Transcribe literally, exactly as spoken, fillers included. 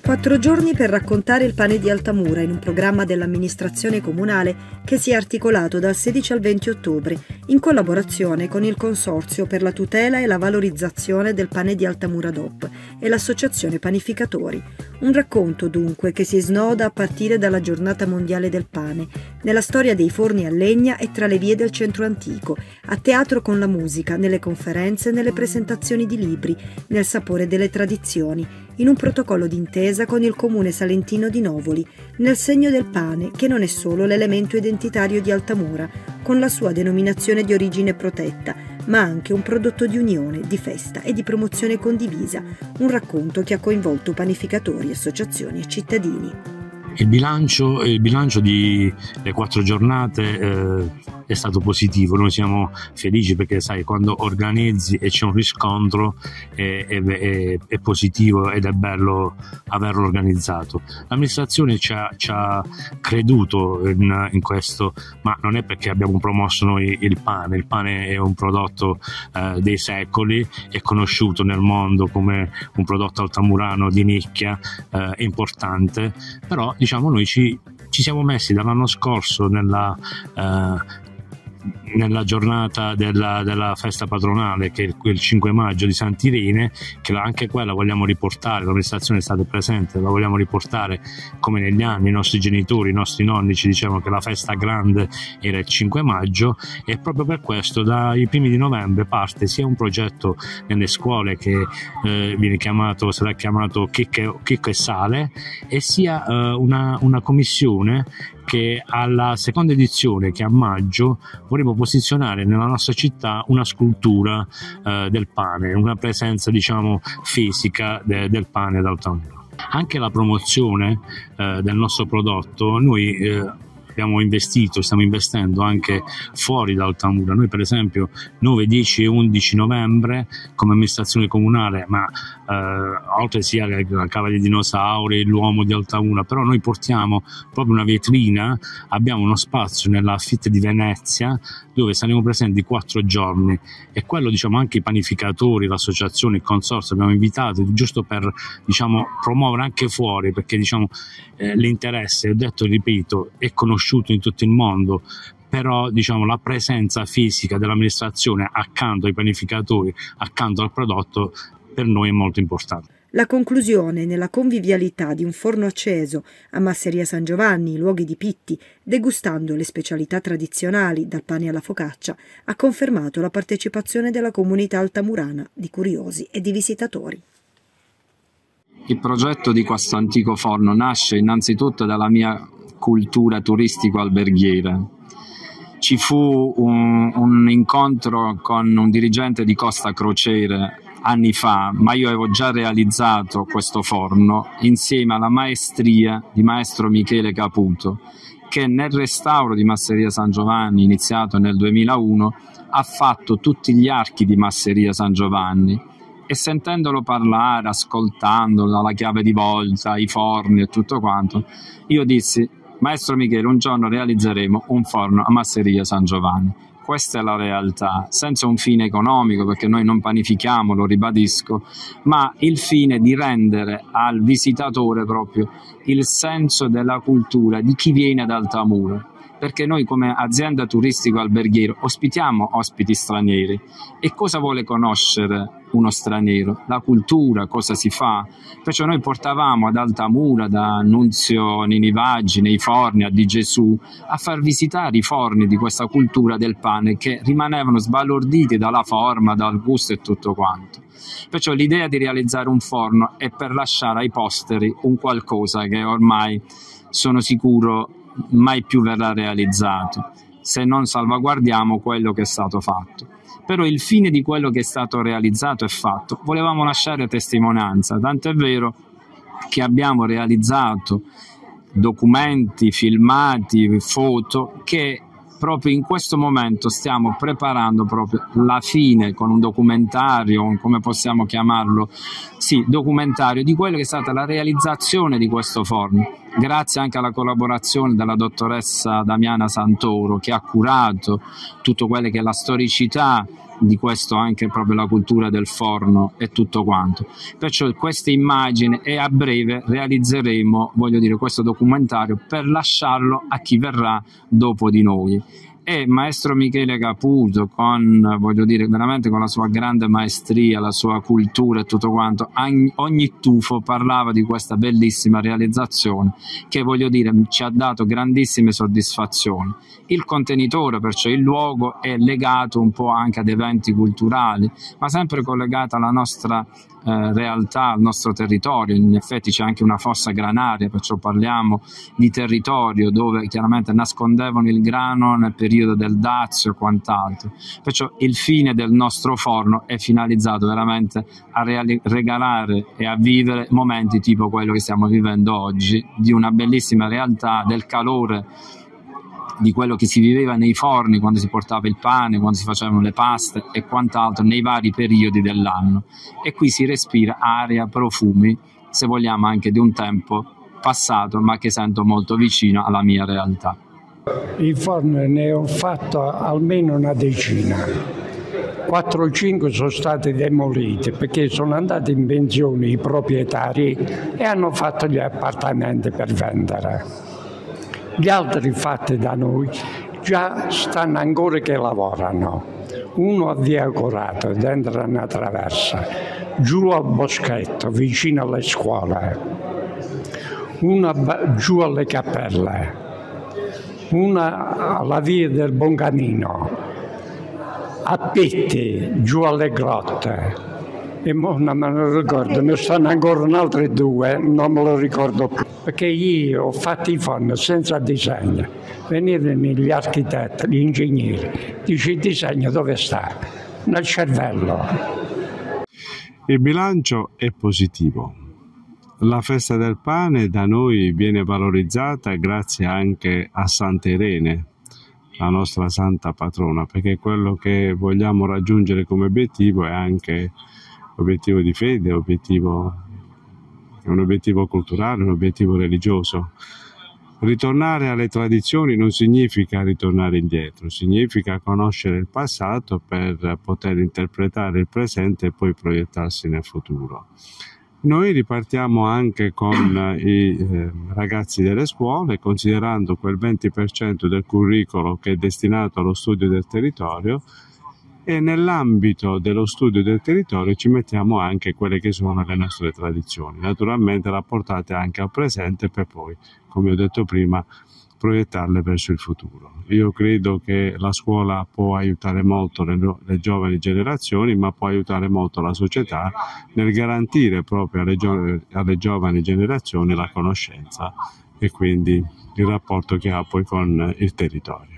Quattro giorni per raccontare il pane di Altamura in un programma dell'amministrazione comunale che si è articolato dal sedici al venti ottobre in collaborazione con il Consorzio per la tutela e la valorizzazione del pane di Altamura D O P e l'Associazione Panificatori. Un racconto dunque che si snoda a partire dalla Giornata Mondiale del Pane, nella storia dei forni a legna e tra le vie del centro antico, a teatro con la musica, nelle conferenze, nelle presentazioni di libri, nel sapore delle tradizioni, in un protocollo d'intesa con il comune salentino di Novoli, nel segno del pane, che non è solo l'elemento identitario di Altamura, con la sua denominazione di origine protetta, ma anche un prodotto di unione, di festa e di promozione condivisa, un racconto che ha coinvolto panificatori, associazioni e cittadini. Il bilancio, il bilancio di le quattro giornate eh, è stato positivo. Noi siamo felici perché, sai, quando organizzi e c'è un riscontro è, è, è, è positivo ed è bello averlo organizzato. L'amministrazione ci ha, ci ha creduto in, in questo, ma non è perché abbiamo promosso noi il pane. Il pane è un prodotto eh, dei secoli, è conosciuto nel mondo come un prodotto altamurano di nicchia eh, importante, però diciamo noi ci, ci siamo messi dall'anno scorso nella, eh, nella giornata della, della festa patronale, che è il cinque maggio di Sant'Irene, che anche quella vogliamo riportare, l'amministrazione è stata presente, la vogliamo riportare come negli anni. I nostri genitori, i nostri nonni ci dicevano che la festa grande era il cinque maggio, e proprio per questo dai primi di novembre parte sia un progetto nelle scuole che eh, viene chiamato, sarà chiamato Chicco e Sale, e sia eh, una, una commissione che alla seconda edizione, che a maggio, vorremmo posizionare nella nostra città una scultura eh, del pane, una presenza diciamo fisica de, del pane d'Altamura. Anche la promozione eh, del nostro prodotto, noi eh, abbiamo investito, stiamo investendo anche fuori da Altamura. Noi per esempio nove, dieci e undici novembre come amministrazione comunale, ma eh, oltre sia la cava dei dinosauri, l'uomo di Altamura, però noi portiamo proprio una vetrina, abbiamo uno spazio nella Fitte di Venezia dove saremo presenti quattro giorni, e quello diciamo anche i panificatori, l'associazione, il consorzio abbiamo invitato giusto per diciamo promuovere anche fuori, perché diciamo eh, l'interesse, ho detto e ripeto, è conosciuto in tutto il mondo, però diciamo la presenza fisica dell'amministrazione accanto ai panificatori, accanto al prodotto, per noi è molto importante. La conclusione nella convivialità di un forno acceso a Masseria San Giovanni, luoghi di Pitti, degustando le specialità tradizionali dal pane alla focaccia, ha confermato la partecipazione della comunità altamurana di curiosi e di visitatori. Il progetto di questo antico forno nasce innanzitutto dalla mia cultura turistico-alberghiera. Ci fu un, un incontro con un dirigente di Costa Crociere anni fa, ma io avevo già realizzato questo forno insieme alla maestria di maestro Michele Caputo, che nel restauro di Masseria San Giovanni, iniziato nel duemilauno, ha fatto tutti gli archi di Masseria San Giovanni, e sentendolo parlare, ascoltandolo, la chiave di volta, i forni e tutto quanto, io dissi: maestro Michele, un giorno realizzeremo un forno a Masseria San Giovanni. Questa è la realtà, senza un fine economico, perché noi non panifichiamo, lo ribadisco, ma il fine di rendere al visitatore proprio il senso della cultura di chi viene ad Altamura. Perché noi come azienda turistico-alberghiera ospitiamo ospiti stranieri, e cosa vuole conoscere uno straniero? La cultura, cosa si fa? Perciò noi portavamo ad Altamura, da Nunzio Ninivaggi, nei forni, a Di Gesù, a far visitare i forni di questa cultura del pane, che rimanevano sbalorditi dalla forma, dal gusto e tutto quanto. Perciò l'idea di realizzare un forno è per lasciare ai posteri un qualcosa che ormai sono sicuro mai più verrà realizzato, se non salvaguardiamo quello che è stato fatto. Però il fine di quello che è stato realizzato e fatto, volevamo lasciare testimonianza, tanto è vero che abbiamo realizzato documenti, filmati, foto, che proprio in questo momento stiamo preparando proprio la fine, con un documentario, come possiamo chiamarlo, sì, documentario, di quello che è stata la realizzazione di questo forno. grazie anche alla collaborazione della dottoressa Damiana Santoro, che ha curato tutto quello che è la storicità di questo, anche proprio la cultura del forno e tutto quanto. Perciò queste immagini, e a breve realizzeremo, voglio dire, questo documentario per lasciarlo a chi verrà dopo di noi. E maestro Michele Caputo, con, voglio dire, veramente con la sua grande maestria, la sua cultura e tutto quanto, ogni tufo parlava di questa bellissima realizzazione che, voglio dire, ci ha dato grandissime soddisfazioni. Il contenitore, perciò il luogo, è legato un po' anche ad eventi culturali, ma sempre collegato alla nostra eh, realtà, al nostro territorio. In effetti c'è anche una fossa granaria, perciò parliamo di territorio dove chiaramente nascondevano il grano nel periodo del Dazio e quant'altro. Perciò il fine del nostro forno è finalizzato veramente a regalare e a vivere momenti tipo quello che stiamo vivendo oggi, di una bellissima realtà, del calore di quello che si viveva nei forni quando si portava il pane, quando si facevano le paste e quant'altro nei vari periodi dell'anno. E qui si respira aria, profumi, se vogliamo anche di un tempo passato, ma che sento molto vicino alla mia realtà. I forni ne ho fatto almeno una decina, quattro o cinque sono stati demoliti perché sono andati in pensione i proprietari e hanno fatto gli appartamenti per vendere. Gli altri fatti da noi già stanno ancora che lavorano. Uno a Via Corato, dentro una traversa, giù al Boschetto, vicino alle scuole, uno giù alle Cappelle, una alla Via del Buoncamino, a Pitti, giù alle Grotte. E mo non me lo ricordo, ne stanno ancora un altro due, non me lo ricordo più. Perché io ho fatto i forni senza disegno. Venivano gli architetti, gli ingegneri, dice il disegno dove sta? Nel cervello. Il bilancio è positivo. La festa del pane da noi viene valorizzata grazie anche a Santa Irene, la nostra santa patrona, perché quello che vogliamo raggiungere come obiettivo è anche obiettivo di fede, obiettivo, un obiettivo culturale, un obiettivo religioso. Ritornare alle tradizioni non significa ritornare indietro, significa conoscere il passato per poter interpretare il presente e poi proiettarsi nel futuro. Noi ripartiamo anche con i eh, ragazzi delle scuole, considerando quel venti per cento del curricolo che è destinato allo studio del territorio, e nell'ambito dello studio del territorio ci mettiamo anche quelle che sono le nostre tradizioni, naturalmente rapportate anche al presente per poi, come ho detto prima, proiettarle verso il futuro. Io credo che la scuola può aiutare molto le, le giovani generazioni, ma può aiutare molto la società nel garantire proprio alle, gio alle giovani generazioni la conoscenza e quindi il rapporto che ha poi con il territorio.